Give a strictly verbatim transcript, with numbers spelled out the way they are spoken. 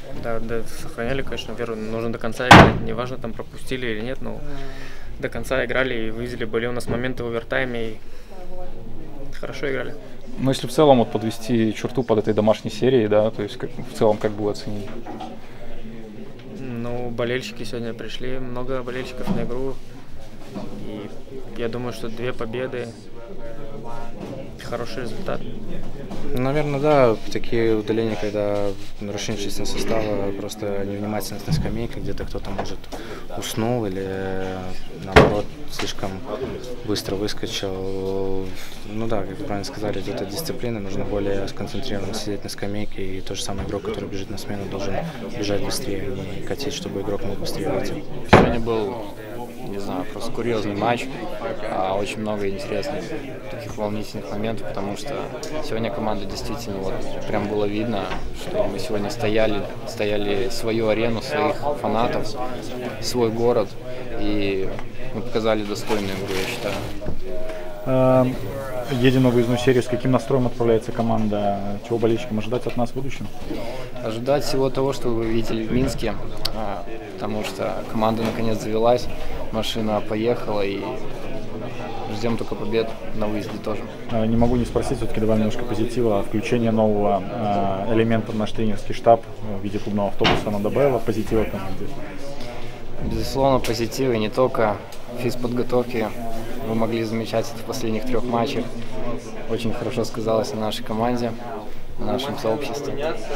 Да, да, сохраняли, конечно, веру. Нужно до конца играть. Неважно, там пропустили или нет, но до конца играли и вывезли. Были у нас моменты в овертайме и хорошо играли. Ну, если в целом вот подвести черту под этой домашней серией, да, то есть как, в целом как бы вы оценили? Ну, болельщики сегодня пришли, много болельщиков на игру. И я думаю, что две победы – хороший результат. Наверное, да. Такие удаления, когда нарушение численного состава, просто невнимательность на скамейке, где-то кто-то, может, уснул или, наоборот, слишком быстро выскочил. Ну да, как вы правильно сказали, идет от дисциплины, нужно более сконцентрированно сидеть на скамейке, и тот же самый игрок, который бежит на смену, должен бежать быстрее, а не катить, чтобы игрок мог быстрее выйти. Сегодня был, не знаю, просто курьезный матч, а очень много интересных таких волнительных моментов, потому что сегодня команда действительно, вот прям было видно, что мы сегодня стояли, стояли свою арену, своих фанатов, свой город, и мы показали достойную игру, я считаю. Едем на выездную серию. С каким настроем отправляется команда? Чего болельщикам ожидать от нас в будущем? Ожидать всего того, что вы видели в Минске, потому что команда наконец завелась, машина поехала, и ждем только побед на выезде тоже. Не могу не спросить, все-таки добавим немножко позитива. Включение нового элемента в наш тренерский штаб в виде клубного автобуса, оно добавило позитива команде? Безусловно, позитив, и не только в физподготовке. Вы могли замечать это в последних трех матчах. Очень хорошо сказалось на нашей команде, на нашем сообществе.